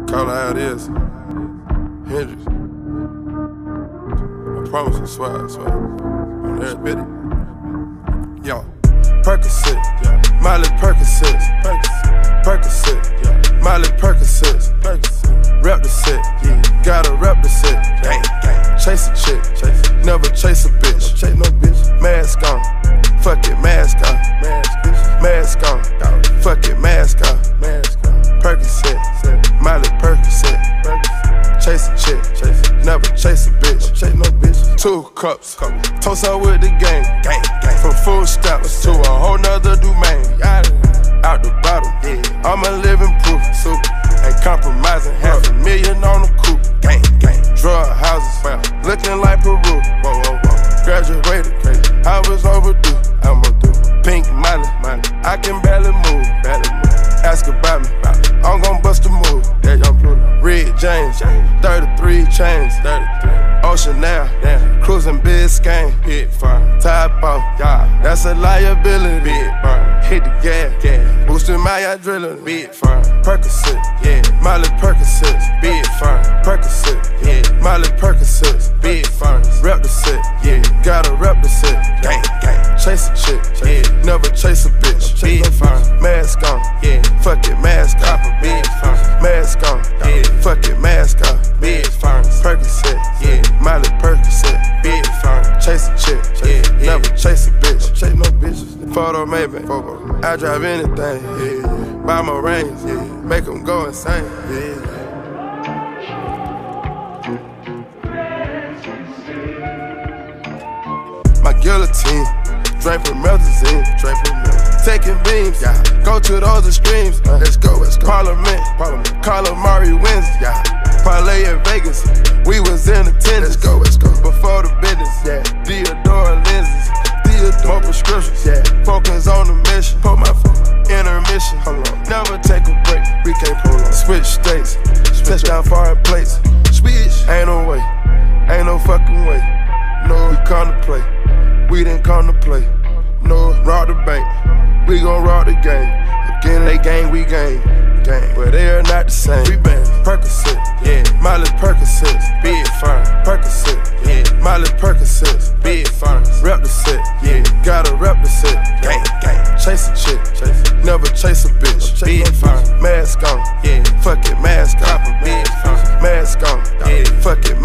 Call it how it is. Hendrix. I promise, I swear. On there, spit it. Yo, Percocet, Miley Percocet, Miley Percocet, rep the set, gotta rep the set. Chase a chick, never chase a bitch. Chase no bitch. Mask on, fuck it, mask on. Mask on, fuck it, mask on. Percocet, Miley Percocet. Chase a chick, never chase a bitch. Chase no bitch. 2 cups, toast out with the gang. From food stamps to a whole nother domain. Out the bottom, I'm a living proof. Ain't compromising, $500,000 on the coupe. Drug houses, looking like Peru. Graduated, I was overdue. Pink Miley, I can barely move. Ask about me, I'm gon' bust a move. Red James, 33 chains. Ocean now, cruising Biscayne. Top off, that's a liability. Hit the gas, boosting my adrenaline. Percocet, Miley Percocet, Percocet, Miley Percocet, rep the set, gotta rep the set. Chase a chick, never chase a bitch. Mask on, fuck it, mask on. Mask on, fuck it, mask on. Percocet, Miley Percocet, chase a chick, never chase a bitch. Chase no bitches. Photo maybe, I drive anything. Buy my range, make them go insane. My guillotine, drink from Melazine, taking beams, go to those extremes. Let's go. Parliament, Calamari wins, parlay in Vegas, we was in attendance. Let's go. Before the business, Theodore lenses, more prescriptions, focus on the mission. Put my intermission, never take a break, we can't prolong. Switch states, touchdown foreign plates. Ain't no way, ain't no fucking way. No, we come to play, we didn't come to play. No, rob the bank, we gon' rob the game. Again, they gang, we gang. But they are not the same. Percocet, Miley Percocet, Percocet, Miley Percocet, rep the set, gotta rep the set. Chase a chick, never chase a bitch. Mask on, fuck it, mask on. Mask on, fuck it,